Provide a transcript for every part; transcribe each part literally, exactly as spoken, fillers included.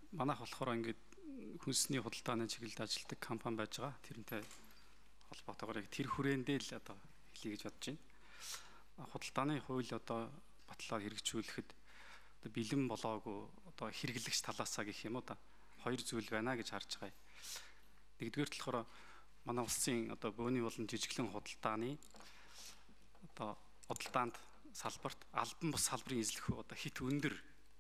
Манайх болохоор ингээд хүнсний худалдааны чиглэлд ажилладаг компани байж байгаа. Тэрнтэй холбоотойгоор яг тэр хүрээндээ л одоо хэлье гэж бодож байна. Худалдааны хууль одоо батлаад хэрэгжүүлэхэд одоо бэлэн болоогүй одоо хэрэглэгч талаасаа гэх юм уу да хоёр зүйл байна гэж харж байгаа. Нэгдүгээр болохоор манай улсын одоо бөөний болон жижиглэн худалдааны одоо худалдаанд салбарт албан бус салбарын эзлэх одоо хит өндөр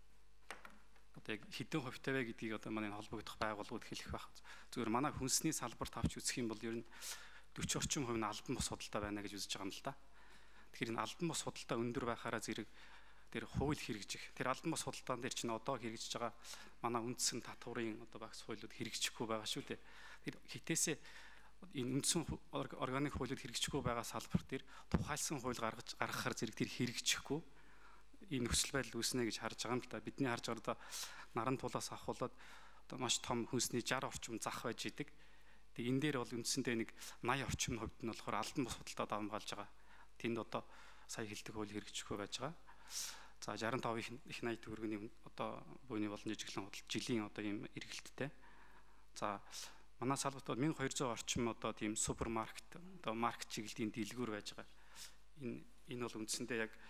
одоо яг хэдэн хувьтай вэ гэдгийг одоо манай холбогдох байгууллагууд хэлэх байх. Зүгээр манай хүнсний салбарт авч үзэх юм бол ер нь дөрвөн орчим хувь нь албан бус худалдаа байна гэж үзэж байгаа юм л да. Тэгэхээр энэ албан бус худалдаа өндөр байхаараа зэрэг тэр хууль хэрэгжих. Тэр албан бус худалдаан дээр чинь одоо хэрэгжиж байгаа манай үндсэн татварын одоо багц хуулиуд хэрэгжихгүй байгаа шүү дээ. Тэр хитээсээ энэ үндсэн органик хуулиуд хэрэгжихгүй байгаа салбар дээр тухайлсан хууль гаргаж гаргахаар зэрэг тэр хэрэгжихгүй энэ нөхцөл байдал үүснэ гэж харж байгаа юм л да. Бидний харж байгаа наран тулаас авахулаад одоо маш том хүнсний шестьдесят орчим зах байж идэг. Тэгээ энэ дээр бол үндсэндээ нэг восемьдесят орчим хувьд нь болохоор албан бус худалдаад хамгаалж байгаа. Тэнд одоо сая хэлдэг хууль хэрэгжихгүй байж байгаа. За шестьдесят пять их найт төгрөгийн одоо бөөний болон жижиглэн худалдаа жилийн одоо ийм эргэлттэй. За манай салбарт бол twelve hundred орчим одоо тийм супермаркет одоо маркет чиглэлийн дэлгүүр байж байгаа. Энэ энэ бол үндсэндээ яг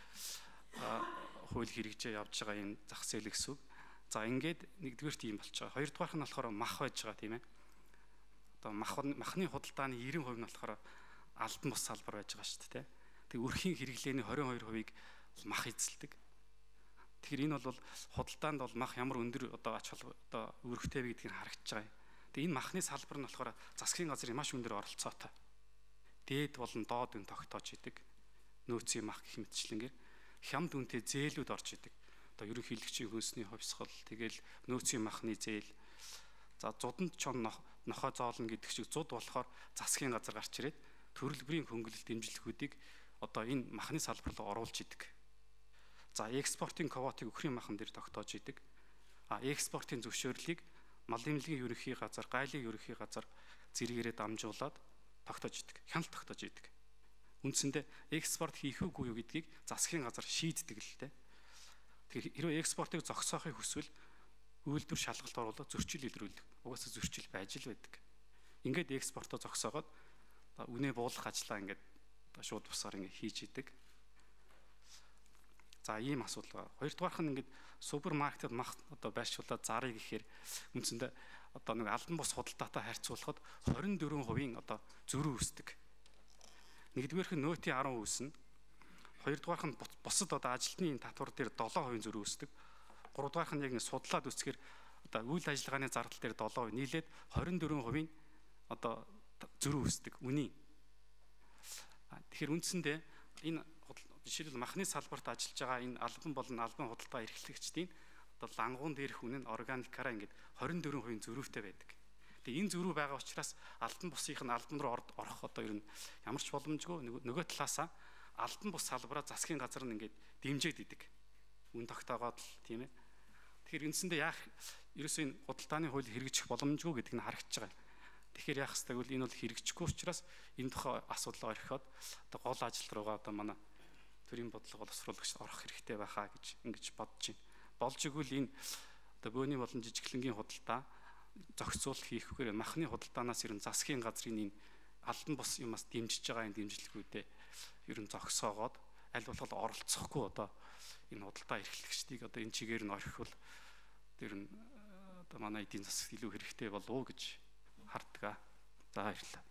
хууль хэрэгжээ явж байгаа юм зах зээл гэсэн үг. За ингээд нэгдүгээр тийм болж байгаа. Хоёрдугаарх нь болохоор мах байж байгаа тийм ээ. Одоо мах махны худалдааны ninety percent нь болохоор албан бус салбар байж байгаа шүү дээ. Тэг өрхийн хэрэглээний twenty-two percent-ийг мах эзэлдэг. Тэгэхээр энэ бол худалдаанд бол мах ямар өндөр одоо ач холбогдол одоо өргөтэй вэ гэдгийг харагдаж байгаа юм. Тэг энэ махны салбар нь болохоор засгийн газрын маш өндөр оролцоотой. Дээд болон доод үн тогтоож идэг. Нөөцийн мах гэх мэтчлэнгээр хямд үнэтэй зээлүүд орж идэг. Одоо ерөнхийлөгчийн хөнсний хувьсгал, тэгэл нөөцийн махны зээл. За зуданд чон нохой зоолно гэдэг шиг зуд болохоор засгийн газар гарч ирээд төрөл бүрийн хөнгөлөлт дэмжлэгүүдийг одоо энэ махны салбар руу оруулж идэг. За экспортын квотыг өхрийн махан дээр тогтоож идэг. А экспортын зөвшөөрлийг малын эмнэлгийн ерөнхий газар, гайлын ерөнхий газар зэрэгээрээ дамжуулаад тогтоож идэг. Хяналт тогтоож идэг. Үндсэндээ экспорт хийх үгүй юу гэдгийг засгийн газар шийддэг л дээ. Тэгэхээр хэрвээ экспортыг зогсоохыг хүсвэл үйлдвэр шалгалт оруулаад зөрчил илрүүлдэг. Угаасаа зөрчил байж л байдаг. Ингээд экспортоо зогсоогоод үнэ буулгах ажлаа ингээд шууд бусаар ингээд хийж идэг. За ийм асуудал байна. Хоёрдугаарх нь ингээд супермаркетад мах одоо байршуулаад зарыг гэхээр үндсэндээ одоо нэг албан бус худалдаатай харьцуулахад twenty-four percent одоо зөрүү үүсдэг. Нэгдүгээрх нь нөөтийн ten percent үүснэ. Хоёрдугаарх нь бусад одоо ажилтны татвар дээр seven percent зөрүү үүсдэг. Гуравдугаарх нь яг нэг судлаад үзэхээр одоо үйл ажиллагааны зардал дээр seven percent нийлээд twenty-four percent одоо зөрүү үүсдэг. Үнийн. Тэгэхээр үндсэндээ энэ жишээлбэл махны салбарт ажиллаж байгаа энэ албан болон албан худалдаа эрхлэгчдийн одоо лангуун дээрх үнэ нь органикаараа ингээд twenty-four percent зөрүүтэй байдаг. Тэгээ энэ зөрүү байгаа учраас албан бусынх нь албан руу орох одоо ер нь ямар ч боломжгүй нөгөө талаасаа албан бус салбараа засгийн газар нь ингээд дэмжиж идэг. Үн тогтоогоод л тийм ээ. Тэгэхээр үндсэндээ яах ерөөсөө энэ худалдааны хууль хэрэгжих боломжгүй гэдэг нь харагдаж байгаа. Тэгэхээр яах ёстой гэвэл энэ бол хэрэгжихгүй учраас энэ тухай асуудал орхиод одоо гол ажил руугаа одоо манай төрийн бодлого боловсруулагч орох хэрэгтэй байхаа гэж ингэж бодож байна. Болж игэл энэ одоо бөөний болон жижиглэнгийн худалдаа зохицуулалт хийхгүйгээр махны худалдаанаас ер нь засгийн газрын энэ албан бус юмас дэмжиж байгаа энэ дэмжлэгүүдээ ер нь зогсоогоод аль болох оролцохгүй одоо энэ худалдаа эрхлэгчдийг одоо энэ чигээр нь орхивол ер нь одоо манай эдийн засаг илүү хэрэгтэй болов уу гэж харддаг. За баярлалаа.